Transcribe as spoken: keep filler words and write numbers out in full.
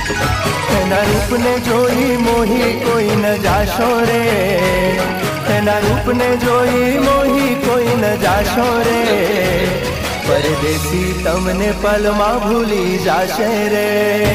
એના રૂપને જોઈ મોહી કોઈ ન જાશો રે, એના રૂપને જોઈ મોહી કોઈ ન જાશો રે, પરદેશી તમને પલમાં ભૂલી જાશે રે।